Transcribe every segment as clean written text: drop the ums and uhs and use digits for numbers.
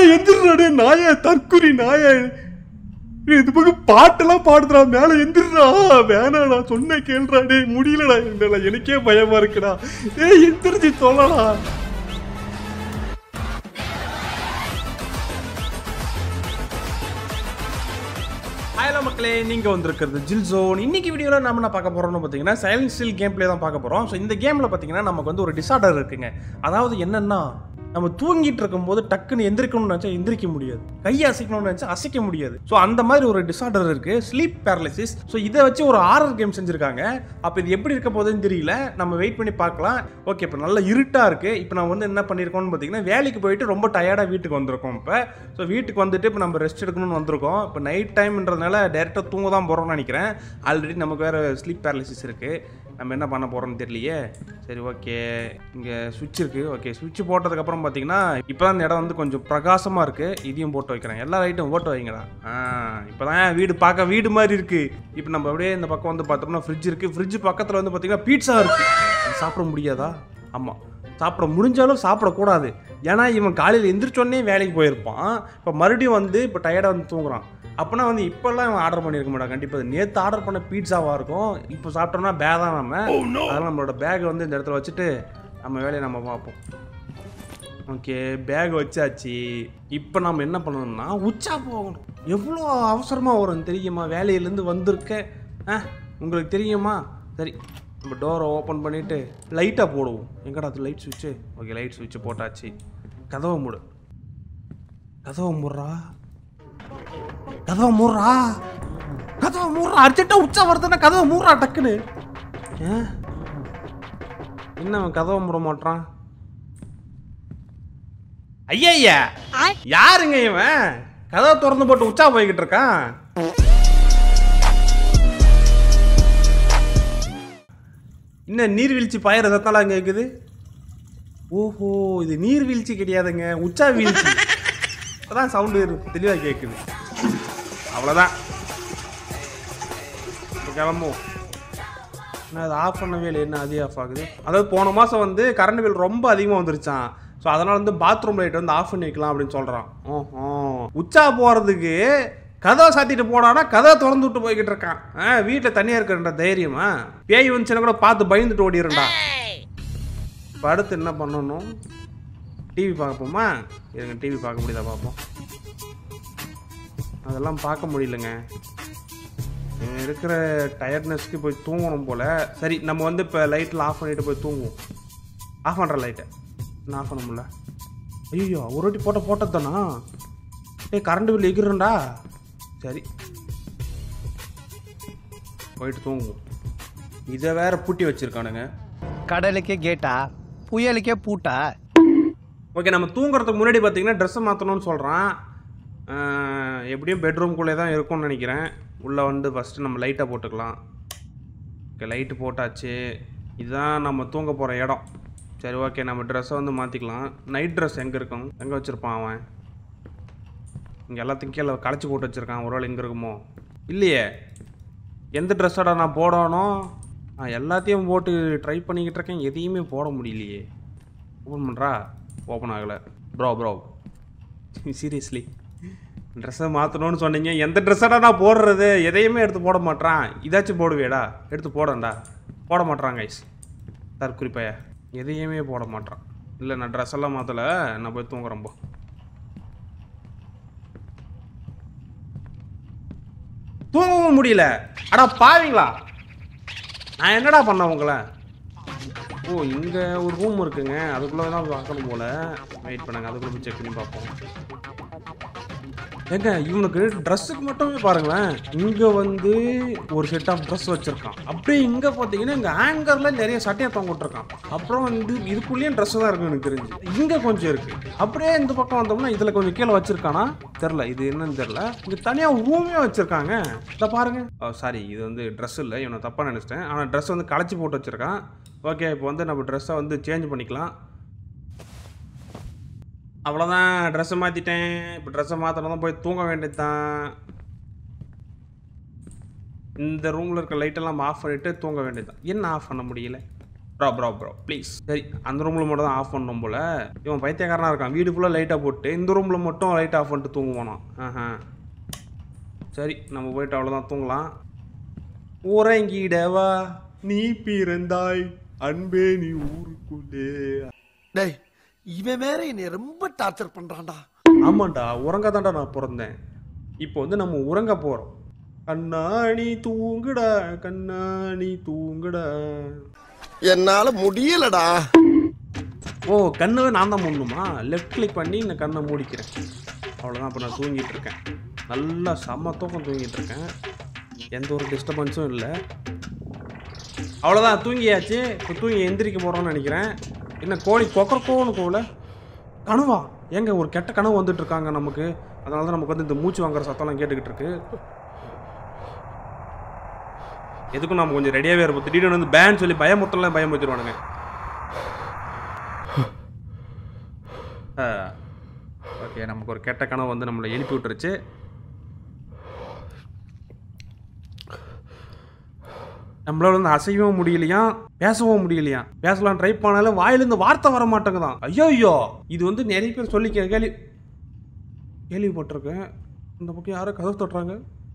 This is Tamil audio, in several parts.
எந்திரடே நாய தற்குறி நாய இது பக்கம் பாட்டெல்லாம் பாடுறா மேல எந்திரா வேணாடா சொன்ன கேள்றாடே முடியலடா என்னடா எனக்கே பயமா இருக்குடா எந்திரிச்சு சொல்லடா ஹலோ மக்களே நீங்க வந்திருக்கிறது ஜில் ஜோன். இன்னைக்கு வீடியோல நம்ம என்ன பார்க்க போறோம்னு பாத்தீங்கன்னா சைலண்ட் ஸ்டில் கேம் பிளே தான் பார்க்க போறோம். ஸோ இந்த கேம்ல பாத்தீங்கன்னா நமக்கு வந்து ஒரு டிசார்டர் இருக்குங்க. அதாவது என்னன்னா நம்ம தூங்கிட்டு இருக்கும்போது டக்குன்னு எந்திரிக்கணும்னு நினைச்சா எந்திரிக்க முடியாது, கையை அசைக்கணும்னு நினைச்சா அசைக்க முடியாது. ஸோ அந்த மாதிரி ஒரு டிசார்டர் இருக்கு, ஸ்லீப் பேரலிசிஸ். ஸோ இதை வச்சு ஒரு ஹாரர் கேம் செஞ்சிருக்காங்க. அப்போ இது எப்படி இருக்க போகுதுன்னு தெரியல, நம்ம வெயிட் பண்ணி பார்க்கலாம். ஓகே, இப்போ நல்ல இருட்டா இருக்கு. இப்போ நம்ம வந்து என்ன பண்ணியிருக்கோம்னு பார்த்தீங்கன்னா வேலைக்கு போயிட்டு ரொம்ப டயர்டாக வீட்டுக்கு வந்திருக்கோம். இப்போ ஸோ வீட்டுக்கு வந்துட்டு இப்போ நம்ம ரெஸ்ட் எடுக்கணும்னு வந்திருக்கோம். இப்போ நைட் டைம்ன்றதுனால டேரெக்டாக தூங்க தான் போகிறோம்னு நினைக்கிறேன். ஆல்ரெடி நமக்கு வேறு ஸ்லீப் பேரலிசிஸ் இருக்குது. நம்ம என்ன பண்ண போகிறோம்னு தெரியலையே. சரி ஓகே, இங்கே சுவிட்ச் இருக்குது. ஓகே, சுவிட்ச் போட்டதுக்கப்புறம் பார்த்தீங்கன்னா இப்போ தான் இந்த இடம் வந்து கொஞ்சம் பிரகாசமாக இருக்குது. இதையும் போட்டு வைக்கிறேன். எல்லா லைட்டும் போட்டு வைங்கடா. இப்போ தான் வீடு பார்க்க வீடு மாதிரி இருக்குது. இப்போ நம்ம அப்படியே இந்த பக்கம் வந்து பார்த்தோம்னா ஃப்ரிட்ஜ் இருக்குது. ஃப்ரிட்ஜ் பக்கத்தில் வந்து பார்த்தீங்கன்னா பீட்சா இருக்குது. சாப்பிட முடியாதா? ஆமாம், சாப்பிட முடிஞ்சாலும் சாப்பிடக்கூடாது. ஏன்னா இவன் காலையில் எந்திரிச்சோடனே வேலைக்கு போயிருப்பான். இப்போ மறுபடியும் வந்து இப்போ டயர்டாக வந்து தூங்குறான். அப்போனா வந்து இப்போல்லாம் இவன் ஆர்டர் பண்ணியிருக்க மாட்டான். கண்டிப்பாக நேற்று ஆர்டர் பண்ண பீட்சாவாக இருக்கும். இப்போ சாப்பிட்டோம்னா பேக் தான் நம்ம. அதனால் நம்மளோட பேக்கை வந்து இந்த இடத்துல வச்சுட்டு நம்ம வேலையை நம்ம பார்ப்போம். ஓகே, பேக் வச்சாச்சு. இப்போ நம்ம என்ன பண்ணணும்னா உச்சா போகணும். எவ்வளோ அவசரமாக வரும் தெரியுமா? வேலையிலேருந்து வந்திருக்கேன், உங்களுக்கு தெரியுமா? சரி, நம்ம டோரை ஓப்பன் பண்ணிவிட்டு லைட்டாக போடுவோம். எங்கடா அது லைட் சுவிட்சு? ஓகே, லைட் சுவிட்சு போட்டாச்சு. கதவை மூடு, கதவை மூடுறா, கதவை மூடுறா, கதவை மூடுறா. அர்ஜென்ட்டாக உச்சா வருதுன்னா கதவை மூடுறா டக்குன்னு. என்ன அவன் கதவை மூட மாட்டான்? ஐயா யாருங்க இவன் கதவை திறந்து போட்டு உச்சா போய்கிட்டு இருக்கான்? இன்னும் நீர்வீழ்ச்சி பாயிர சத்தம்லாம் அங்கே இருக்குது. ஓஹோ, இது நீர்வீழ்ச்சி கிடையாதுங்க, உச்சா வீழ்ச்சி. அதான் சவுண்டு தெளிவாக கேட்குது. அவ்வளோதான், இப்போ கிளம்பும். என்ன அது ஆஃப் பண்ணவே இல்லை, என்ன அதே ஆஃப் ஆகுது? அதாவது போன மாதம் வந்து கரண்ட் பில் ரொம்ப அதிகமாக வந்துருச்சான். ஸோ அதனால் வந்து பாத்ரூம் லைட் வந்து ஆஃப் பண்ணி வைக்கலாம் அப்படின்னு சொல்கிறான். ஓஹோ, உச்சா போகிறதுக்கு கதவை சாத்திட்டு போடானா கதவை திறந்து விட்டு போய்கிட்டு இருக்கான். வீட்டில் தனியாக இருக்கிற தைரியமா? பேய் வந்துச்சுன்னா கூட பார்த்து பயந்துட்டு ஓடிடும்டா. இப்போ அடுத்து என்ன பண்ணணும்? டிவி பார்ப்போமா? இருங்க, டிவி பார்க்க முடியுதா பார்ப்போம். அதெல்லாம் பார்க்க முடியலங்க, இருக்கிற டயர்ட்னஸ்க்கு போய் தூங்கணும் போல். சரி, நம்ம வந்து இப்போ லைட்டில் ஆஃப் பண்ணிவிட்டு போய் தூங்குவோம். ஆஃப் பண்ணுற லைட்டை நான் ஆஃப் பண்ண முடியல. ஐயோ, ஒரு வாட்டி போட்டது தானா? கரண்ட் பில் எகிறேன்டா. சரி, போயிட்டு தூங்குவோம். இதை வேற பூட்டி வச்சிருக்கானுங்க. கடலுக்கே கேட்டா புயலுக்கே பூட்டா. ஓகே, நம்ம தூங்குறதுக்கு முன்னாடி பார்த்தீங்கன்னா ட்ரெஸ்ஸை மாற்றணும்னு சொல்கிறான். எப்படியும் பெட்ரூம்குள்ளே தான் இருக்கும்னு நினைக்கிறேன். உள்ளே வந்து ஃபஸ்ட்டு நம்ம லைட்டை போட்டுக்கலாம். ஓகே, லைட்டு போட்டாச்சு. இதுதான் நம்ம தூங்க போகிற இடம். சரி ஓகே, நம்ம ட்ரெஸ்ஸை வந்து மாற்றிக்கலாம். நைட் ட்ரெஸ் எங்கே இருக்கும்? எங்கே வச்சுருப்பான் அவன்? இங்கே எல்லாத்தையும் கீழே களைச்சி போட்டு வச்சுருக்கான். ஒரு வேளை எங்கே இருக்குமோ? இல்லையே, எந்த ட்ரெஸ்ஸோட நான் போடணும்? எல்லாத்தையும் போட்டு ட்ரை பண்ணிக்கிட்டு இருக்கேன், எதையுமே போட முடியலையே. ஓப்பன் பண்ணுறா, ஓப்பன் ஆகலை. ப்ரோ சீரியஸ்லி ட்ரெஸ்ஸை மாற்றணும்னு சொன்னீங்க, எந்த ட்ரெஸ்ஸாடா நான் போடுறது? எதையுமே எடுத்து போட மாட்டான். இதாச்சும் போடுவேடா, எடுத்து போடண்டா. போட மாட்டான் கைஸ், தற்குறிப்பையா எதையுமே போட மாட்டான். இல்லை, நான் ட்ரெஸ் எல்லாம் மாற்றலை, நான் போய் தூங்குறேன். போ, தூங்கவும் முடியல. அடா பாவீங்களா, நான் என்னடா பண்ண உங்களை? ஓ, இங்கே ஒரு ரூம் இருக்குங்க, அதுக்குள்ளே தான் பார்க்கணும் போல். வெயிட் பண்ணுங்க, அதுக்குள்ளே போய் செக் பண்ணி பார்ப்போம். ஏங்க, இவனுக்கு ட்ரெஸ்ஸுக்கு மட்டுமே பாருங்களேன். இங்கே வந்து ஒரு செட் ஆஃப் ட்ரெஸ் வச்சுருக்கான். அப்படியே இங்கே பார்த்தீங்கன்னா இங்கே ஹேங்கரில் நிறைய சட்டையை தொங்க விட்டுருக்கான். அப்புறம் வந்து இதுக்குள்ளேயும் ட்ரெஸ்ஸு தான் இருக்கும் எனக்கு தெரிஞ்சு. இங்கே கொஞ்சம் இருக்குது. அப்படியே இந்த பக்கம் வந்தோம்னா இதில் கொஞ்சம் கீழே வச்சுருக்கானா தெரில, இது என்னன்னு தெரில. இங்கே தனியாக ரூமே வச்சுருக்காங்க. இதை பாருங்கள். சாரி, இது வந்து ட்ரெஸ் இல்லை, இவனை தப்பாக நினச்சிட்டேன். ஆனால் ட்ரெஸ் வந்து களைச்சி போட்டு வச்சுருக்கான். ஓகே, இப்போ வந்து நம்ம ட்ரெஸ்ஸை வந்து சேஞ்ச் பண்ணிக்கலாம். அவ்வளோதான், ட்ரெஸ்ஸை மாற்றிட்டேன். இப்போ ட்ரெஸ்ஸை மாற்றினா தான் போய் தூங்க வேண்டியது தான். இந்த ரூமில் இருக்க லைட்டெல்லாம் ஆஃப் பண்ணிவிட்டு தூங்க வேண்டியது தான். என்ன ஆஃப் பண்ண முடியல? Bro please. சரி, அந்த ரூமில் மட்டும் தான் ஆஃப் பண்ணணும் போல். இவன் பைத்தியக்காரனாக இருக்கான். வீடு ஃபுல்லாக லைட்டாக போட்டு இந்த ரூமில் மட்டும் லைட் ஆஃப் பண்ணிட்டு தூங்குவானா? சரி, நம்ம போயிட்டு அவ்வளோதான் தூங்கலாம். உறங்கிடவா நீ பிறந்தாய் அன்பே நீ ஊருக்குள்ளே. டேய், இவன் வேற என்னை ரொம்ப டார்ச்சர் பண்றான்டா. ஆமாண்டா, உறங்காதான்டா நான் பிறந்தேன். இப்போ வந்து நம்ம உறங்க போகிறோம். கண்ணாணி தூங்குடா கண்ணாணி தூங்குடா. என்னால முடியலடா. ஓ, கண்ணவே நான் தான் மூடணுமா? லெஃப்ட் கிளிக் பண்ணி இந்த கண்ணை மூடிக்கிறேன். அவ்வளோதான். இப்போ நான் தூங்கிட்டு இருக்கேன். நல்லா செம்ம தூக்கம் தூங்கிட்டு இருக்கேன். எந்த ஒரு டிஸ்டர்பன்ஸும் இல்லை. அவ்வளோதான், தூங்கியாச்சு. இப்போ தூங்கி எந்திரிக்க போகிறோன்னு நினைக்கிறேன். என்ன கோழி கொக்கரக்கோன்னு கோல கனவா? ஏங்க ஒரு கெட்ட கனவு வந்துட்டு இருக்காங்க நமக்கு. அதனால தான் நமக்கு வந்து இந்த மூச்சு வாங்குற சத்தம்லாம் கேட்டுக்கிட்டு இருக்கு. எதுக்கும் நம்ம கொஞ்சம் ரெடியாகவே இருப்போம். திடீர்னு வந்து பேன் சொல்லி பயமுறுத்தலாம், பயம் வச்சுருவானுங்க. ஓகே, நமக்கு ஒரு கெட்ட கனவு வந்து நம்மளை எழுப்பி விட்டுருச்சு. நம்மளால வந்து அசையவும் முடியலையா, பேசவும் முடியலையா. பேசலாம் ட்ரை பண்ணாலும் வாயிலிருந்து வார்த்தை வர மாட்டேங்குதான். ஐயோ, இது வந்து நிறைய பேர் சொல்லி கேள்விப்பட்டிருக்கேன். இந்த பக்கம் யாரோ கதவு தொட்டுறாங்க.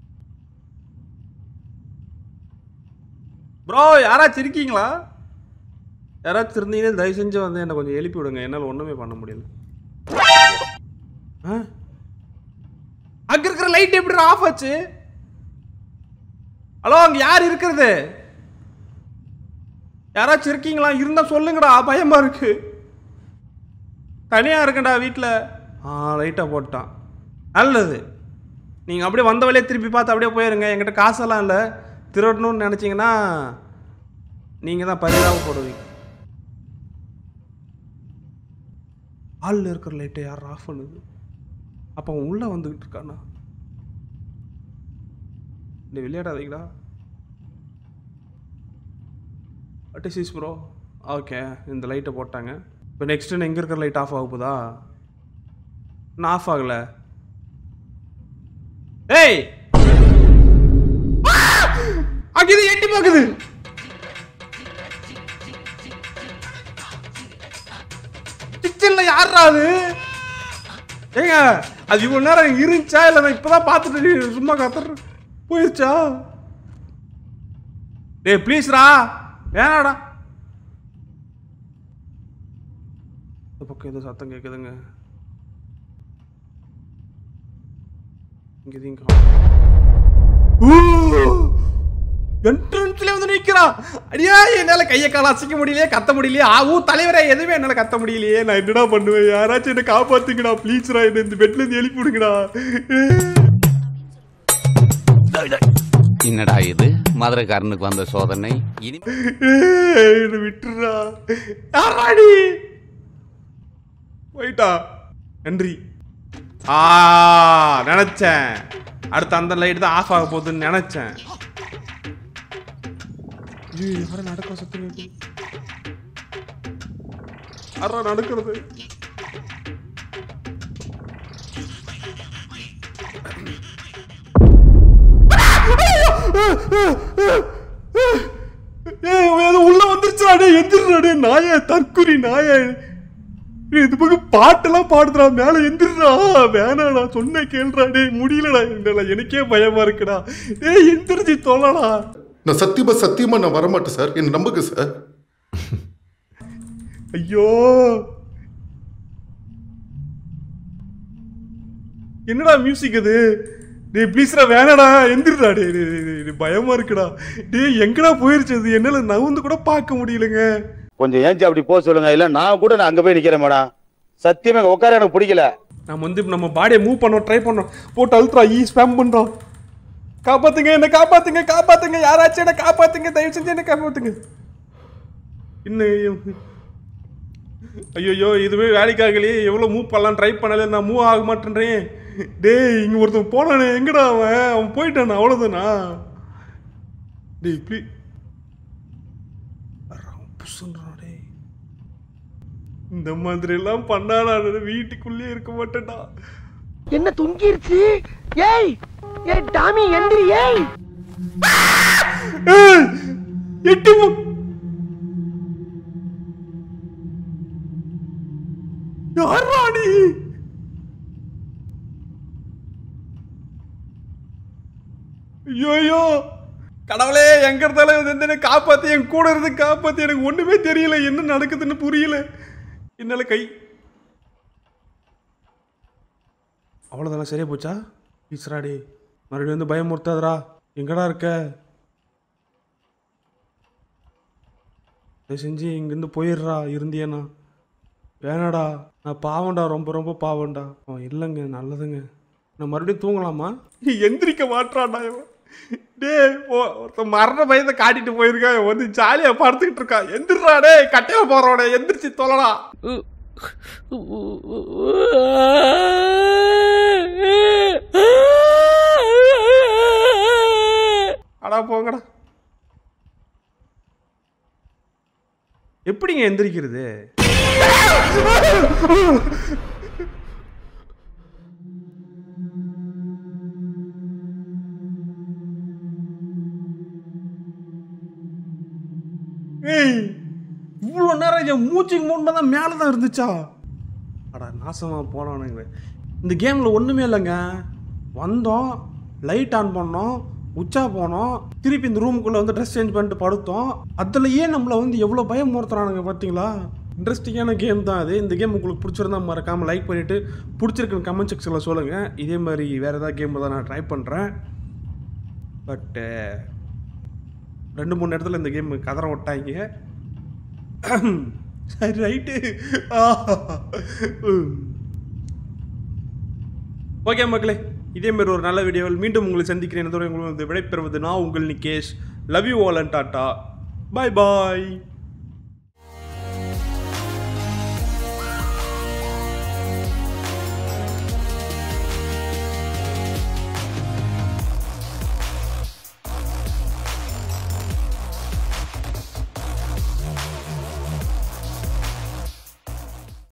ப்ரோ, யாராச்சும் இருக்கீங்களா? யாராச்சும் இருந்தீங்கன்னா தயவு செஞ்சு வந்து என்னை கொஞ்சம் எழுப்பி விடுங்க. என்னால் ஒன்றுமே பண்ண முடியல. அங்கே இருக்கிற லைட் எப்படி ஆஃப் ஆச்சு? ஹலோ, அங்கே யார் இருக்கிறது? யாராச்சும் இருக்கீங்களா? இருந்தால் சொல்லுங்கடா, பயமா இருக்கு. தனியாக இருக்கேன்டா வீட்டில். லைட்டாக போட்டான். நல்லது. நீங்கள் அப்படியே வந்த வழியே திருப்பி பார்த்து அப்படியே போயிருங்க. என்கிட்ட காசெல்லாம் இல்லை. திருடணும்னு நினச்சிங்கன்னா நீங்கள் தான் பரிதாபப்படுவீங்க. ஹாலில் இருக்கிற லைட்டை யார் ஆஃப் பண்ணுது? அப்போ அவன் உள்ளே வந்துக்கிட்டு இருக்கானா? இந்த விளையாடாதீங்களா. What is bro? ஓகே, இந்த லைட்டை போட்டாங்க. இப்போ நெக்ஸ்ட் எங்கே இருக்கிற லைட் ஆஃப் ஆக போதா? நான் ஆஃப் ஆகலை. ஏய், அங்கே எட்டி பார்க்குது. கிச்சன்ல யாரா அது? ஏங்க, அது இவ்வளவு நேரம் இருந்துச்சா இல்லை நான் இப்பதான் பார்த்துட்டு சும்மா கத்துற போயிடுச்சா? டேய் ப்ளீஸ்ரா, வேணாடா. இந்த பக்கம் ஏதோ சத்தம் கேட்குதுங்க. இங்கே என்ட்ரன்ஸ்ல வந்து நிக்கிறான். அடியா, என்னால கையை கால அசைக்க முடியலையே, கத்த முடியலையே. தலைவரே, எதுவுமே என்னால கத்த முடியலையே. நான் என்னடா பண்ணுவேன்? யாராச்சும் என்ன காப்பாத்துங்கடா ப்ளீஸ்ரா. என்ன இந்த பெட்ல இருந்து எழுப்பி விடுங்கடா. என்னடா இது மதுரைக்காரனுக்கு வந்த சோதனை? விட்டுறா. யாராடி போயிட்டா? நன்றி. நினைச்சேன் அடுத்த அந்த லைட் தான் ஆஃப் ஆக போகுதுன்னு நினைச்சேன். யார நடக்கிற சத்தம் கேட்குது? யாரா நடக்கிறது? உள்ள வந்துருச்சாடே, எந்திராடே நாய, தற்குறி நாய. இது பக்கம் பாட்டெல்லாம் பாடுறா, மேல எந்திரா. வேணாடா, சொன்ன கேள்றாடே, முடியலடா என்னால, எனக்கே பயமா இருக்குடா. எந்திரிச்சு தொல்லடா. நான் சத்தியமா நான் வரமாட்டேன் சார், என்ன நம்புங்க சார். ஐயோ, என்னடா மியூசிக் அது? டேய் ப்ளீஸ்ரா, வேணாடா, எந்திரடா. டே பயமா இருக்குடா. டேய் எங்கடா போயிருச்சு அது? என்னால நவுந்து கூட பார்க்க முடியலங்க. கொஞ்சம் ஏஞ்சி அப்படி போக சொல்லுங்க. இல்ல நான் கூட அங்க போய் நிக்கிறேன் மேடம். சத்தியமா உட்கார எனக்கு பிடிக்கல. நம்ம வந்து நம்ம பாடியை மூவ் பண்ணோம், ட்ரை பண்ணோம், போட்டு அல்ட்ரா ஸ்பேம் பண்றோம். காப்பாத்துங்க, என்ன காப்பாத்துங்க, காப்பாத்துங்க, யாராச்சும் என்ன காப்பாத்துங்க, தயவு செஞ்சு என்ன காப்பாத்துங்க. இன்னும் ஐயோ, இதுவே வேலைக்காகலையே. எவ்வளோ மூவ் பண்ணலாம் ட்ரை பண்ணல, நான் மூவ் ஆக மாட்டேன்றேன். டேய், இங்க ஒருத்தன் போனானே, எங்கடா அவன் போயிட்டான், அவ்வளோதானா? டேய் ப்ளீஸ், இந்த மாதிரி எல்லாம் பண்ணாடா, வீட்டுக்குள்ளே இருக்க மாட்டேன்டா. என்ன தொங்கிருச்சு? ஏய் ஏய் டாமி, எந்திரி. ஏய் எட்டி யாரா நீ? ஐயோ கடவுளே, எங்க இருந்தாலும் வந்து காப்பாத்தி, என் கூட இருந்து காப்பாத்தி. எனக்கு ஒண்ணுமே தெரியல, என்ன நடக்குதுன்னு புரியல. என்னால கை அவ்வளோதானே, சரியா போச்சா? ஈஸ்ராடி மறுபடியும் வந்து பயமுறுத்தாதரா. எங்கடா இருக்க? தயவு செஞ்சு இங்கேருந்து போயிடுறா இருந்தியண்ணா. வேணாடா, நான் பாவண்டா, ரொம்ப ரொம்ப பாவண்டா. இல்லைங்க, நல்லதுங்க. நான் மறுபடியும் தூங்கலாமா? எந்திரிக்க மாட்டான்டா இவன். டே, ஒருத்தன் மரண பயத்தை காட்டிட்டு போயிருக்கான், வந்து ஜாலியா படுத்துக்கிட்டு இருக்கான். எந்திரா டே, கட்டையா போறோட, எந்திரிச்சு தொலைடா. அடா போங்கடா. எப்படிங்க எந்திரிக்கிறது? ஏய், இவ்வளோ நேரம் என் மூச்சுக்கு மூணுதான் மேலே தான் இருந்துச்சா? அடா நாசமா போனானுங்க. இந்த கேமில் ஒன்றுமே இல்லைங்க. வந்தோம், லைட் ஆன் பண்ணோம், உச்சா போனோம், திருப்பி இந்த ரூமுக்குள்ளே வந்து ட்ரெஸ் சேஞ்ச் பண்ணிட்டு படுத்தோம். அதுலேயே நம்மளை வந்து எவ்வளோ பயம் மூர்த்துறானுங்க பார்த்தீங்களா? இன்ட்ரெஸ்டிங்கான கேம் தான் அது. இந்த கேம் உங்களுக்கு பிடிச்சிருந்தா மறக்காமல் லைக் பண்ணிவிட்டு பிடிச்சிருக்குன்னு கமெண்ட் செக்ஷனில் சொல்லுங்கள். இதே மாதிரி வேறு ஏதாவது கேம் தான் நான் ட்ரை பண்ணுறேன். பட்டு 2-3 இடத்துல இந்த கேம் கதற விட்டாங்க. சரி, ரைட்டு. ஓகே மக்களே, இதே மாதிரி ஒரு நல்ல வீடியோவில் மீண்டும் உங்களை சந்திக்கிறேன். உங்களுக்கு விடைபெறுவது நான் உங்கள் Nikesh. Love you all and tata. Bye bye.